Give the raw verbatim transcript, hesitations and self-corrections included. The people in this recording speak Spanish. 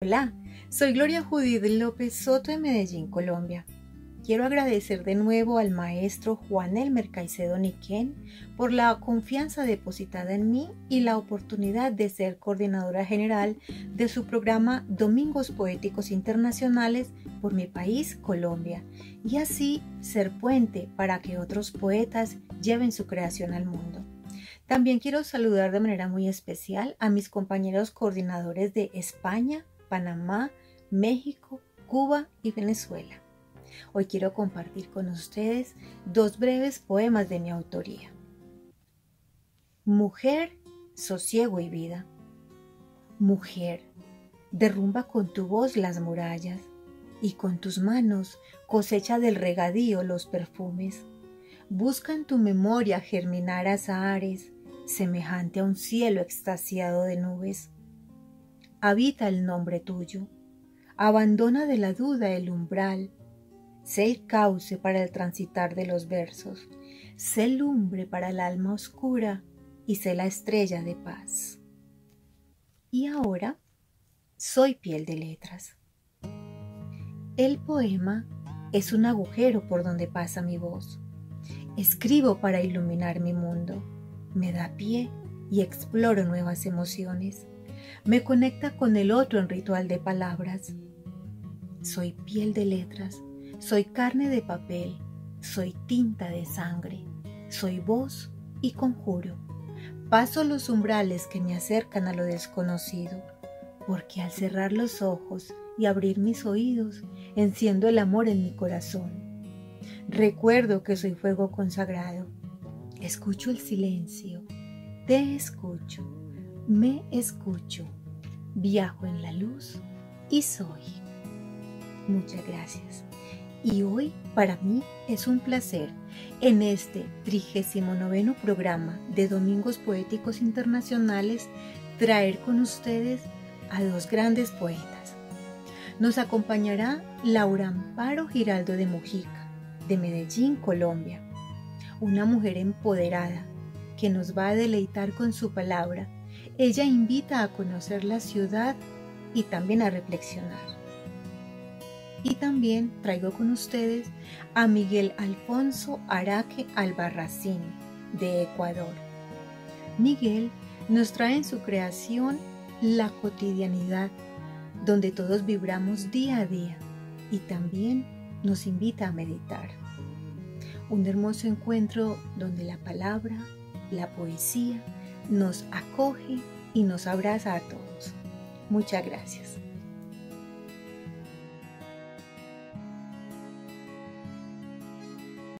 Hola, soy Gloria Judith López Soto de Medellín, Colombia. Quiero agradecer de nuevo al maestro Juan Elmer Caicedo Niquén por la confianza depositada en mí y la oportunidad de ser coordinadora general de su programa Domingos Poéticos Internacionales por mi país, Colombia, y así ser puente para que otros poetas lleven su creación al mundo. También quiero saludar de manera muy especial a mis compañeros coordinadores de España, Panamá, México, Cuba y Venezuela. Hoy quiero compartir con ustedes dos breves poemas de mi autoría. Mujer, sosiego y vida. Mujer, derrumba con tu voz las murallas y con tus manos cosecha del regadío los perfumes. Busca en tu memoria germinar azahares, semejante a un cielo extasiado de nubes. Habita el nombre tuyo, abandona de la duda el umbral, sé el cauce para el transitar de los versos, sé lumbre para el alma oscura y sé la estrella de paz. Y ahora, soy piel de letras. El poema es un agujero por donde pasa mi voz. Escribo para iluminar mi mundo. Me da pie y exploro nuevas emociones. Me conecta con el otro en ritual de palabras. Soy piel de letras, soy carne de papel, soy tinta de sangre, soy voz y conjuro. Paso los umbrales que me acercan a lo desconocido, porque al cerrar los ojos y abrir mis oídos, enciendo el amor en mi corazón. Recuerdo que soy fuego consagrado. Escucho el silencio, te escucho, me escucho, viajo en la luz y soy. Muchas gracias. Y hoy para mí es un placer en este trigésimo noveno programa de Domingos Poéticos Internacionales traer con ustedes a dos grandes poetas. Nos acompañará Laura Amparo Giraldo de Mujica, de Medellín, Colombia. Una mujer empoderada que nos va a deleitar con su palabra. Ella invita a conocer la ciudad y también a reflexionar. Y también traigo con ustedes a Miguel Alfonso Araque Albarracín, de Ecuador. Miguel nos trae en su creación la cotidianidad, donde todos vibramos día a día, y también nos invita a meditar. Un hermoso encuentro donde la palabra, la poesía, nos acoge y nos abraza a todos. Muchas gracias.